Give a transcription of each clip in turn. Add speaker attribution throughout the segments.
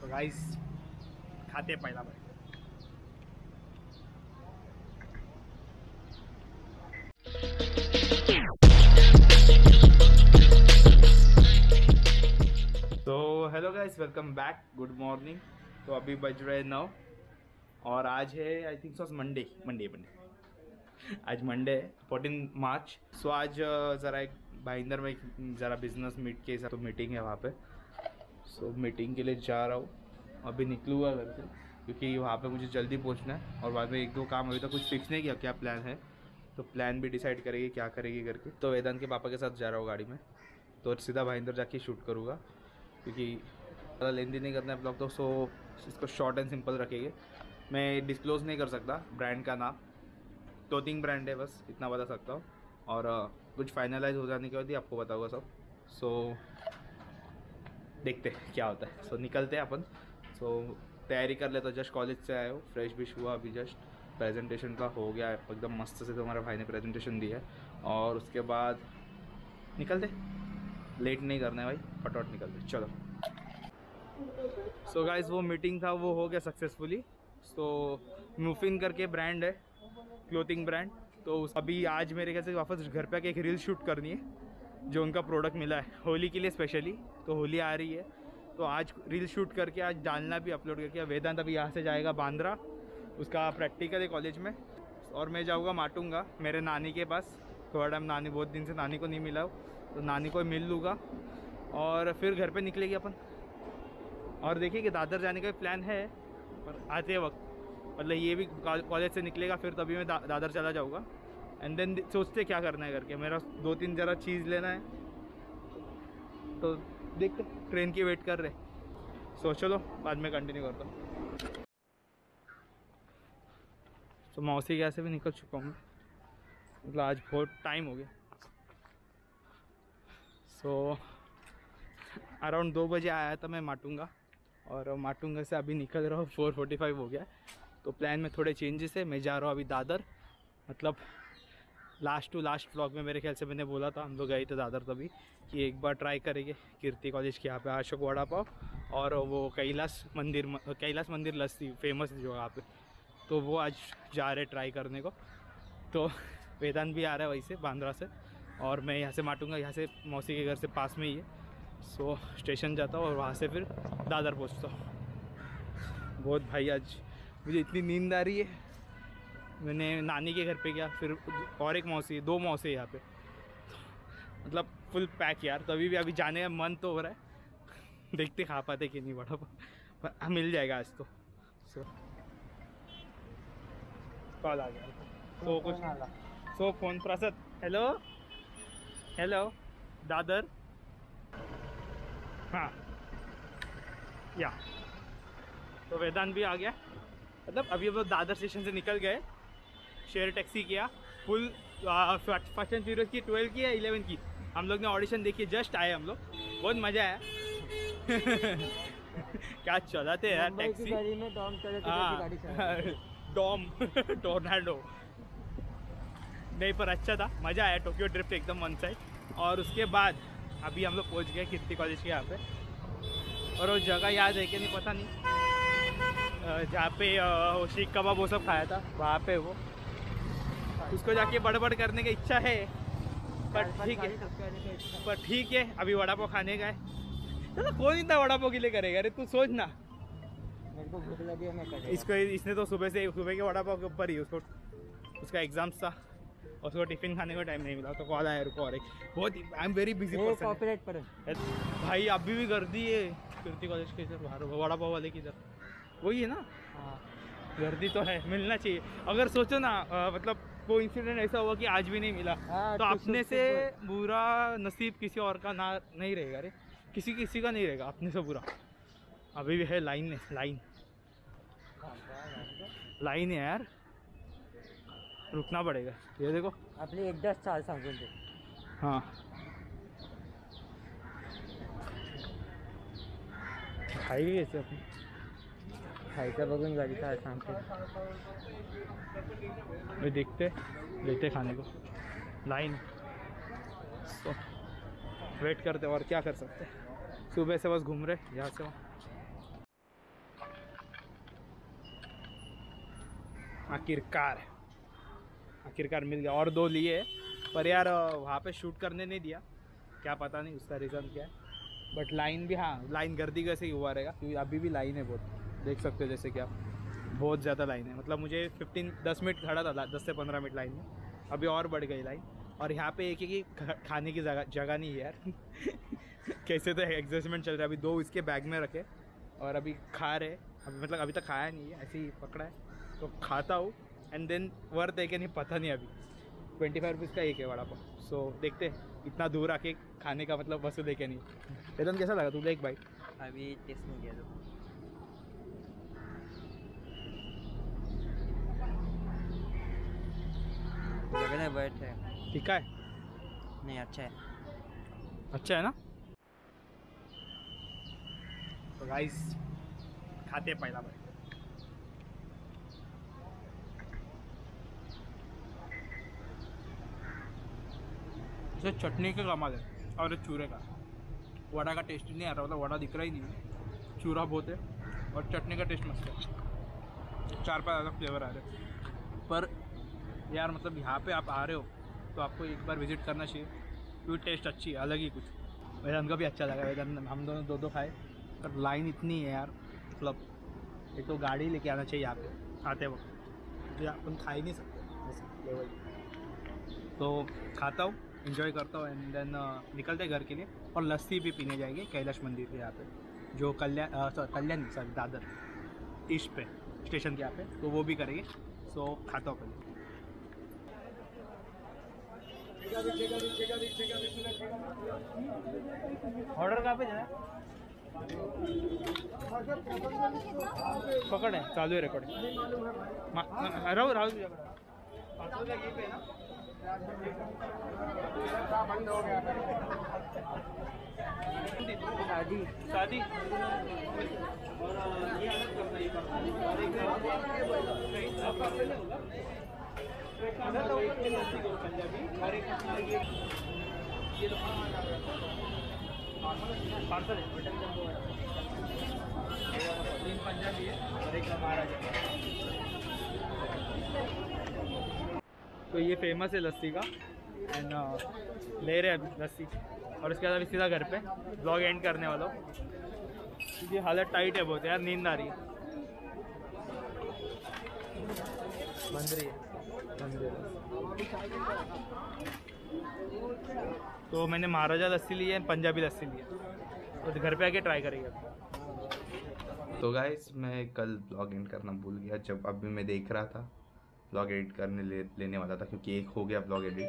Speaker 1: तो गाइस खाते पहला बार। तो hello guys, welcome back, good morning. तो अभी बज रहे 9 और आज है आई थिंक सो मंडे आज मंडे है 14 मार्च। सो आज ज़रा एक भाईंदर में ज़रा बिजनेस मीट के हिसाब तो मीटिंग है वहाँ पे। सो मीटिंग के लिए जा रहा हूँ, अभी निकलूँगा घर से क्योंकि वहाँ पे मुझे जल्दी पहुँचना है और बाद में एक दो काम अभी तक कुछ फिक्स नहीं किया क्या प्लान है, तो प्लान भी डिसाइड करेंगे क्या करेंगे करके। तो वेदांत के पापा के साथ जा रहा हूँ गाड़ी में, तो सीधा भाईंदर जाके शूट करूँगा क्योंकि ज़्यादा लेंदी नहीं करना है ब्लॉग, तो सो इसको शॉर्ट एंड सिंपल रखेंगे। मैं डिस्क्लोज़ नहीं कर सकता ब्रांड का नाम, क्लोथिंग ब्रांड है बस इतना बता सकता हूँ। और कुछ फाइनलाइज हो जाने के बाद ही आपको बताऊँगा सब। सो देखते हैं क्या होता है। सो निकलते हैं अपन। सो तैयारी कर ले, तो जस्ट कॉलेज से आए हो, फ्रेश भी हुआ अभी जस्ट, प्रेजेंटेशन का हो गया एकदम मस्त से, तो हमारे भाई ने प्रेजेंटेशन दिया है और उसके बाद निकलते, लेट नहीं करना है भाई, फटाफट निकलते चलो। सो गाइस वो मीटिंग था वो हो गया सक्सेसफुली। सो मूफिन करके ब्रांड है, क्लोथिंग ब्रांड, तो अभी आज मेरे ख्याल से वापस घर पे आके एक रील शूट करनी है जो उनका प्रोडक्ट मिला है होली के लिए स्पेशली। तो होली आ रही है तो आज रील शूट करके आज डालना भी, अपलोड करके। वेदांत अभी यहाँ से जाएगा बांद्रा, उसका प्रैक्टिकल है कॉलेज में, और मैं जाऊँगा माटूंगा मेरे नानी के पास थोड़ा टाइम। नानी बहुत दिन से नानी को नहीं मिला तो नानी को मिल लूँगा और फिर घर पे निकलेगी अपन। और देखिए कि दादर जाने का प्लान है पर आते वक्त, मतलब ये भी कॉलेज से निकलेगा फिर तभी मैं दादर चला जाऊँगा। एंड देन सोचते क्या करना है करके, मेरा 2-3 ज़रा चीज़ लेना है तो देखते, ट्रेन की वेट कर रहे। सोचो लो बाद में कंटिन्यू करता हूँ। तो मौसी के यहाँ से भी निकल चुका हूँ, मतलब आज बहुत टाइम हो गया। सो अराउंड 2 बजे आया था मैं माटूंगा, और माटूंगा से अभी निकल रहा हूँ 4:45 हो गया। तो प्लान में थोड़े चेंजेस है, मैं जा रहा हूँ अभी दादर। मतलब लास्ट टू लास्ट व्लॉग में मेरे ख्याल से मैंने बोला था, हम लोग गए थे दादर तभी, कि एक बार ट्राई करेंगे कीर्ति कॉलेज के यहाँ पे अशोक वड़ा पाव और वो कैलाश मंदिर लस्सी फेमस जो यहाँ पे, तो वो आज जा रहे ट्राई करने को। तो वेदांत भी आ रहा है वहीं से बांद्रा से, और मैं यहाँ से माटूंगा, यहाँ से मौसी के घर से पास में ही है। सो स्टेशन जाता हूँ और वहाँ से फिर दादर पहुँचता हूँ। बहुत भाई आज मुझे इतनी नींद आ रही है। मैंने नानी के घर पे गया, फिर और एक मौसी, 2 मौसी यहाँ पे, मतलब फुल पैक यार। तभी भी अभी जाने का मन तो हो रहा है, देखते खा पाते कि नहीं बड़ा, पर मिल जाएगा आज तो। सो कॉल आ गया, सो कुछ so phone Prasad, hello hello Dadar, हाँ या। तो वेदांत भी आ गया, मतलब अभी हम लोग दादर स्टेशन से निकल गए, शेयर टैक्सी किया फुल, फास्ट एंड फ्यूरियस की 12 की या 11 की हम लोग ने ऑडिशन देखी, जस्ट आए हम लोग, बहुत मज़ा आया। क्या चलाते हैं यार टैक्सी,
Speaker 2: गाड़ी में डॉम चले थे, गाड़ी चला
Speaker 1: डॉम टोर्नाडो नहीं, पर अच्छा था, मज़ा आया। टोक्यो ड्रिफ्ट एकदम वन साइड। और उसके बाद अभी हम लोग पहुँच गए कीर्ति कॉलेज के यहाँ पे, और वो जगह याद है कि नहीं पता नहीं, जहाँ पे शीख कबाब वो सब खाया था वहाँ पे, वो उसको जाके बड़बड़ करने की इच्छा है, पर ठीक है अभी वड़ा पाव खाने का है। चलो कौन इतना वड़ा पाव के लिए करेगा, अरे तू सोच ना,
Speaker 2: मेरे को भूख लगी है, मैं करेगा।
Speaker 1: इसको इसने तो सुबह के वड़ा पाव के ऊपर ही उसका एग्जाम्स था, और उसको टिफिन खाने का टाइम नहीं मिला, तो कॉल आया रुको। और एक बहुत I am very busy person भाई, अभी भी गर्दी है कीर्ति कॉलेज के इधर बाहर, वड़ा पाव वाले की इधर, वही है ना,
Speaker 2: हाँ
Speaker 1: गर्दी तो है, मिलना चाहिए। अगर सोचो ना मतलब वो इंसिडेंट ऐसा हुआ कि आज भी नहीं मिला, तो अपने से बुरा नसीब किसी और का ना नहीं रहेगा, अरे किसी का नहीं रहेगा, अपने से बुरा। अभी भी है लाइन है यार, रुकना पड़ेगा। ये देखो
Speaker 2: आपली 1-10 साल सांगून दे।
Speaker 1: हाँ खाई कैसे अपनी
Speaker 2: खायचं बघून गाडी काय सांगते।
Speaker 1: वे देखते लेते खाने को, लाइन तो वेट करते और क्या कर सकते हैं, सुबह से बस घूम रहे यहाँ से वहाँ। आखिरकार मिल गया। और 2 लिए पर यार वहाँ पे शूट करने नहीं दिया, क्या पता नहीं उसका रीज़न क्या है। बट लाइन भी, हाँ लाइन गर्दी कैसे ही हुआ रहेगा क्योंकि अभी भी लाइन है बहुत, देख सकते हो जैसे कि आप, बहुत ज़्यादा लाइन है। मतलब मुझे 10 मिनट खड़ा था, 10 से 15 मिनट लाइन में, अभी और बढ़ गई लाइन। और यहाँ पे एक ही खाने की जगह नहीं है यार कैसे तो एग्जॉस्टमेंट चल रहा है। अभी 2 इसके बैग में रखे और अभी खा रहे, अभी मतलब अभी तक खाया नहीं है, ऐसे ही पकड़ा है तो खाता हूँ। एंड देन वर्थ है कि नहीं पता नहीं, अभी 25 रुपीज़ का एक है वड़ा पाव। सो देखते हैं इतना दूर आके खाने का मतलब वसूल है क्या नहीं। वेदन कैसा लगा तुझे एक बाइट?
Speaker 2: अभी टेस्ट नहीं किया तो लग रहा है बैठ है।
Speaker 1: ठीक है,
Speaker 2: नहीं अच्छा है।
Speaker 1: अच्छा है ना। तो गाइस खाते हैं पहला बाइट। इसे चटनी का कमाल है और चूरे का, वड़ा का टेस्ट नहीं आ रहा, मतलब वड़ा दिख रहा ही नहीं है, चूरा बहुत है और चटनी का टेस्ट मस्त है। 4-5 अलग फ्लेवर आ रहे हैं। पर यार मतलब यहाँ पे आप आ रहे हो तो आपको एक बार विजिट करना चाहिए क्योंकि टेस्ट अच्छी है, अलग ही कुछ। वेदांत को भी अच्छा लगा, वेदांत हम दोनों 2-2 खाए। पर लाइन इतनी है यार, मतलब एक तो गाड़ी लेके आना चाहिए यहाँ पे आते वक्त, जो अपन खा ही नहीं सकते ऐसे लेवल। तो खाता हूँ, इन्जॉय करता हूँ एंड देन निकलते घर के लिए। और लस्सी भी पीने जाएंगे कैलाश मंदिर के यहाँ पे, जो कल्याण सॉरी दादर ईस्ट पे स्टेशन के यहाँ पे, तो वो भी करेंगे। सो खाता हूँ पहले। ऑर्डर कहाँ पे जाना? पकड़ है, चालू है रिकॉर्डिंग। राहुल राहुल
Speaker 2: शादी
Speaker 1: शादी और ये अलग करना है, पंजाबी हर एक पार्सल है, तीन पंजाबी है और एक महाराजा। तो ये फेमस है लस्सी का एंड ले रहे हैं अभी लस्सी और उसके बाद अभी सीधा घर पे ब्लॉग एंड करने वाला हूँ क्योंकि हालत टाइट है बहुत यार, नींद आ रही है। बंद रही है, बंद रही है। तो मैंने महाराजा लस्सी ली है, पंजाबी लस्सी ली है, तो घर पे आके ट्राई करेंगे।
Speaker 3: तो गाइस मैं कल ब्लॉग एडिट करना भूल गया, जब अभी मैं देख रहा था ब्लॉग एडिट करने लेने वाला था क्योंकि एक हो गया ब्लॉग एडिट।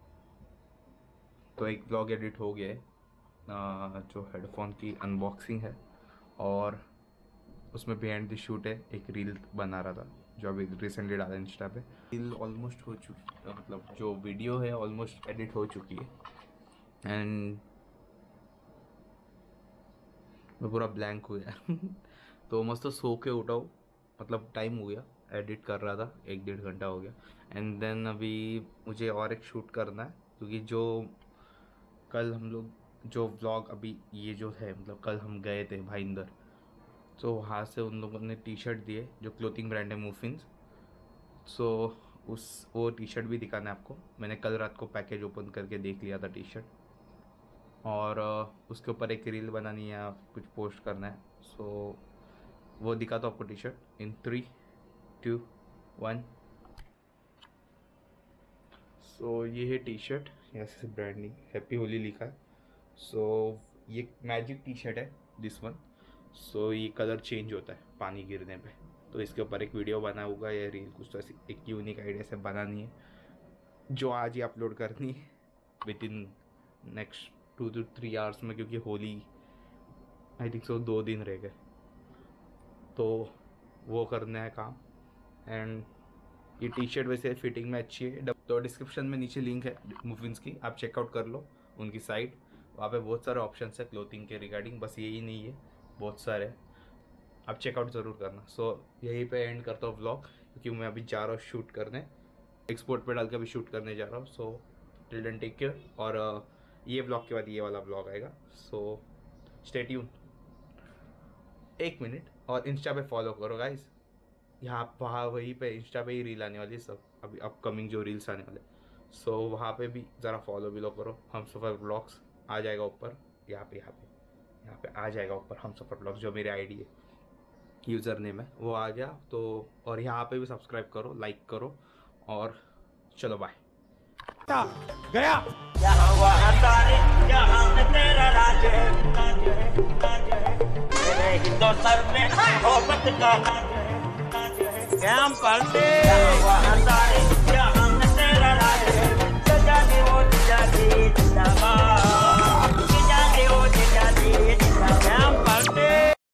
Speaker 3: तो एक ब्लॉग एडिट हो गया है, जो हेडफोन की अनबॉक्सिंग है और उसमें बिहाइंड द शूट है, एक रील बना रहा था जो अभी रिसेंटली डाला इंस्टा पे। रील ऑलमोस्ट हो चुकी, मतलब जो वीडियो है ऑलमोस्ट एडिट हो चुकी है एंड मैं पूरा ब्लैंक हो गया तो मस्त सो के उठा हूँ, मतलब टाइम हो गया, एडिट कर रहा था 1-1.5 घंटा हो गया। एंड देन अभी मुझे और एक शूट करना है क्योंकि जो कल हम लोग जो व्लॉग अभी ये जो है, मतलब कल हम गए थे भाईंदर, तो वहाँ से उन लोगों ने टी शर्ट दिए जो क्लोथिंग ब्रांड है मूफिन्स। सो वो टी शर्ट भी दिखाना है आपको। मैंने कल रात को पैकेज ओपन करके देख लिया था टी शर्ट और उसके ऊपर एक रील बनानी है, कुछ पोस्ट करना है। सो वो दिखाता हूँ आपको टी शर्ट इन 3, 2, 1। सो ये है टी शर्ट, यहाँ से ब्रांडिंग हैप्पी होली लिखा है। सो ये मैजिक टी शर्ट है दिस वन। सो ये कलर चेंज होता है पानी गिरने पे, तो इसके ऊपर एक वीडियो बना होगा या रील कुछ तो ऐसी एक यूनिक आइडिया से बनानी है जो आज ही अपलोड करनी है within next 2 to 3 hours में, क्योंकि होली आई थिंक सो 2 दिन रह गए, तो वो करना है काम। एंड ये टी शर्ट वैसे फिटिंग में अच्छी है, तो डिस्क्रिप्शन में नीचे लिंक है मूविन्स की, आप चेकआउट कर लो उनकी साइट। वहाँ पे बहुत सारे ऑप्शंस है क्लोथिंग के रिगार्डिंग, बस यही नहीं है, बहुत सारे हैं, आप चेकआउट ज़रूर करना। सो यहीं पे एंड करता हूँ व्लॉग क्योंकि मैं अभी जा रहा हूँ शूट करने, एक्सपोर्ट पे डाल के अभी शूट करने जा रहा हूँ। So till then take care, और ये व्लॉग के बाद ये वाला व्लॉग आएगा। So stay tune. 1 मिनट और इंस्टा पे फॉलो करो गाइस। यहाँ वहाँ वहीं पे इंस्टा पे ही रील आने वाली है सब, अभी अपकमिंग जो रील्स आने वाले, सो वहाँ पे भी ज़रा फॉलो बिलो करो। हम सफ़र ब्लॉग्स आ जाएगा ऊपर, यहाँ पे आ जाएगा ऊपर हम सफ़र ब्लॉग्स, जो मेरी आईडी है, यूज़र नेम है वो आ गया तो। और यहाँ पे भी सब्सक्राइब करो, लाइक करो, और चलो बाय।
Speaker 1: गया
Speaker 4: यहाँ वहाँ तारे, यहाँ में तेरा राज है, मेरे हिंदो सर में मोहब्बत का राज है, हम पलटे यहाँ वहाँ तारे।